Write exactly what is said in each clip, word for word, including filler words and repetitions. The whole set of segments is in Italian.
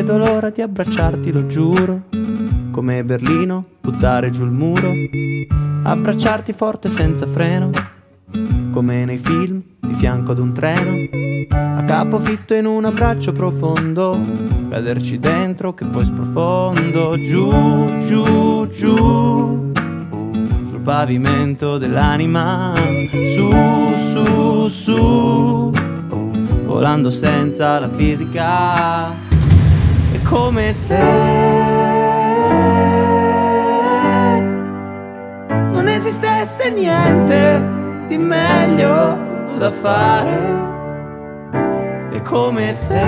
vedo l'ora di abbracciarti, lo giuro. Come Berlino, buttare giù il muro. Abbracciarti forte senza freno. Come nei film, di fianco ad un treno. A capofitto in un abbraccio profondo. Caderci dentro che poi sprofondo. Giù, giù, giù. Sul pavimento dell'anima. Su, su, su. Volando senza la fisica. È come se non esistesse niente di meglio da fare. È come se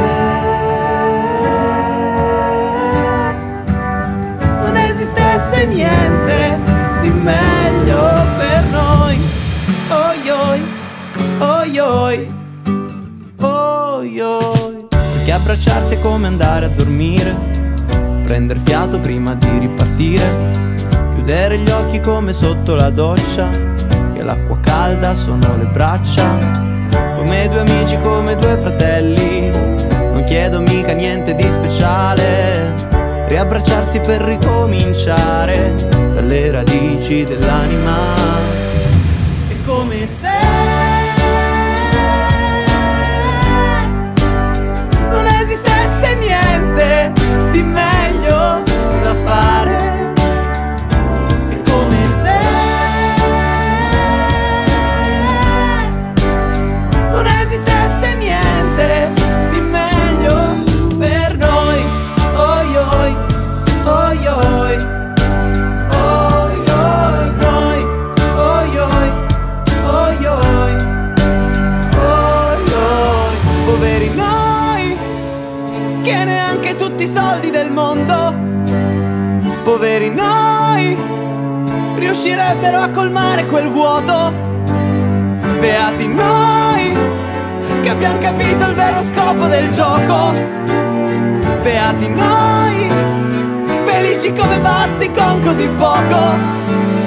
non esistesse niente di meglio per noi. Oi oi, oi oi, oi oi. Perché abbracciarsi è come andare a dormire, prendere fiato prima di ripartire, chiudere gli occhi come sotto la doccia, che l'acqua calda sono le braccia. Come due amici, come due fratelli, non chiedo mica niente di speciale. Riabbracciarsi per ricominciare dalle radici dell'anima. È come se non esistesse niente di meglio da fare. È come se non esistesse niente di meglio per noi. Oi oi, oi oi, oi oi, noi. Oi oi, oi oi, oi oi. Poveri noi, che neanche tutti i soldi del mondo, poveri noi, riuscirebbero a colmare quel vuoto. Beati noi, che abbiamo capito il vero scopo del gioco. Beati noi, felici come pazzi con così poco.